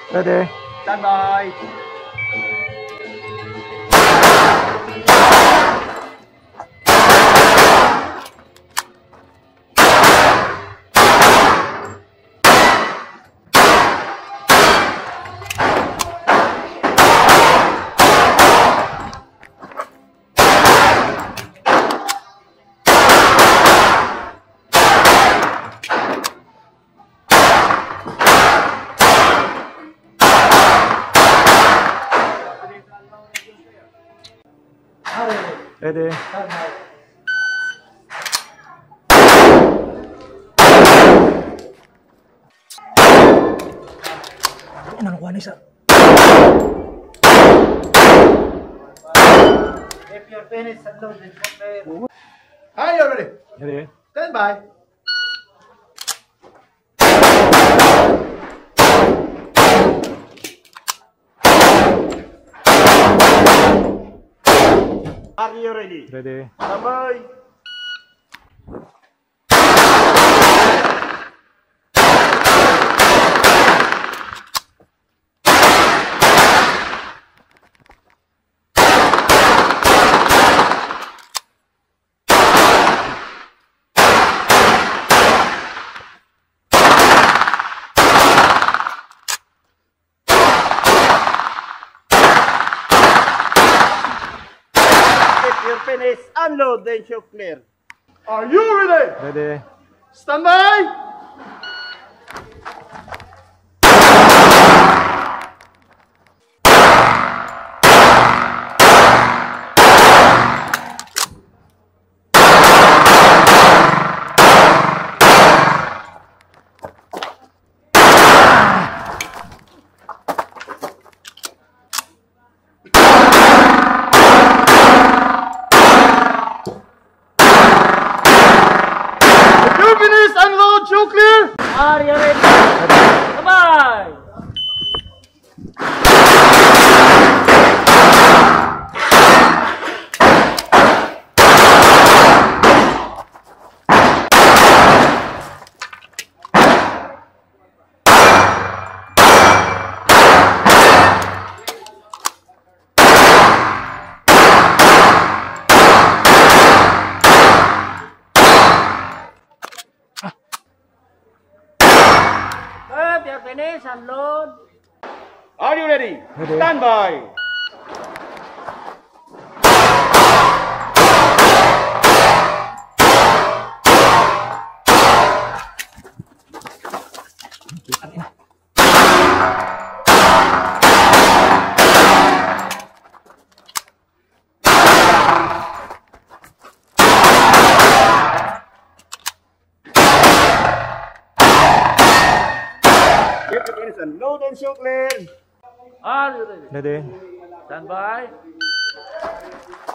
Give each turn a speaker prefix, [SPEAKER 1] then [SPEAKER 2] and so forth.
[SPEAKER 1] Ready.
[SPEAKER 2] Stand by.
[SPEAKER 1] Ready. Ano nakuha na isa?
[SPEAKER 2] If you're finished, unload the chopper. Are you ready?
[SPEAKER 1] Ready.
[SPEAKER 2] Stand by. Are you ready?
[SPEAKER 1] Ready.
[SPEAKER 2] Stand by. You're finished. Unload, then show clear. Are you ready?
[SPEAKER 1] Ready.
[SPEAKER 2] Stand by. You finish. Unload, show clear.
[SPEAKER 3] Are you ready? Bye-bye! If you're finished, unload.
[SPEAKER 2] Are you ready?
[SPEAKER 1] Ready.
[SPEAKER 2] Stand by. If you finish, unload and show clear.
[SPEAKER 3] Are you ready?
[SPEAKER 1] Ready.
[SPEAKER 3] Stand by.